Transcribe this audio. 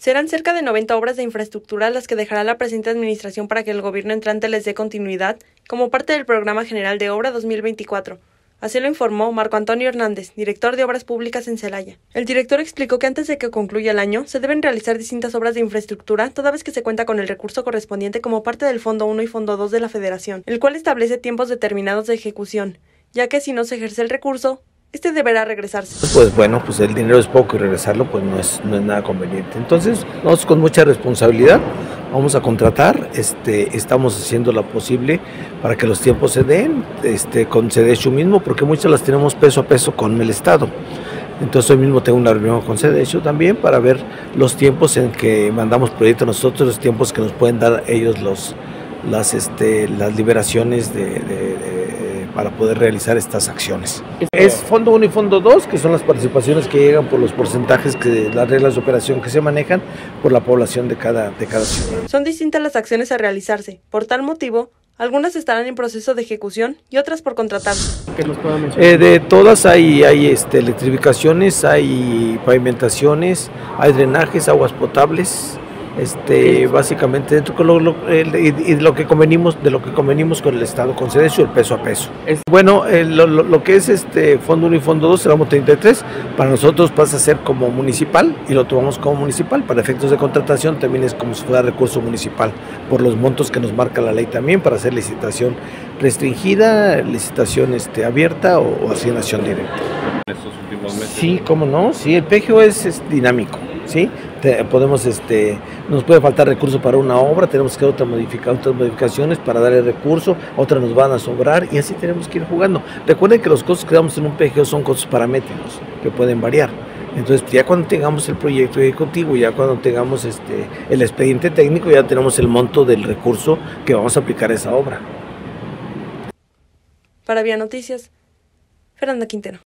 Serán cerca de 90 obras de infraestructura las que dejará la presente administración para que el gobierno entrante les dé continuidad como parte del Programa General de Obra 2024. Así lo informó Marco Antonio Hernández, director de Obras Públicas en Celaya. El director explicó que antes de que concluya el año, se deben realizar distintas obras de infraestructura, toda vez que se cuenta con el recurso correspondiente como parte del Fondo 1 y Fondo 2 de la Federación, el cual establece tiempos determinados de ejecución, ya que si no se ejerce el recurso, este deberá regresarse. Pues bueno, pues el dinero es poco y regresarlo pues no es nada conveniente. Entonces, nosotros con mucha responsabilidad vamos a contratar, estamos haciendo lo posible para que los tiempos se den, con CDHU mismo, porque muchas las tenemos peso a peso con el Estado. Entonces hoy mismo tengo una reunión con CDHU también para ver los tiempos en que mandamos proyectos nosotros, los tiempos que nos pueden dar ellos las liberaciones para poder realizar estas acciones. Es Fondo 1 y Fondo 2, que son las participaciones que llegan por los porcentajes, las reglas de operación que se manejan por la población de cada ciudad. Son distintas las acciones a realizarse. Por tal motivo, algunas estarán en proceso de ejecución y otras por contratarse. ¿Qué nos pueda mencionar? De todas hay electrificaciones, hay pavimentaciones, hay drenajes, aguas potables. Básicamente dentro de lo que convenimos con el Estado, con CDHU, el peso a peso. Bueno, lo que es Fondo 1 y Fondo 2, el 33, para nosotros pasa a ser como municipal y lo tomamos como municipal. Para efectos de contratación también es como si fuera recurso municipal, por los montos que nos marca la ley también, para hacer licitación restringida, licitación abierta o asignación directa. ¿En estos últimos meses? Sí, cómo no, sí, el PGO es dinámico, ¿sí? Nos puede faltar recursos para una obra, tenemos que otras modificaciones para darle recurso, otras nos van a sobrar y así tenemos que ir jugando. Recuerden que los costos que damos en un PGO son costos paramétricos que pueden variar. Entonces ya cuando tengamos el proyecto ejecutivo, ya cuando tengamos el expediente técnico, ya tenemos el monto del recurso que vamos a aplicar a esa obra. Para Vía Noticias, Fernanda Quintero.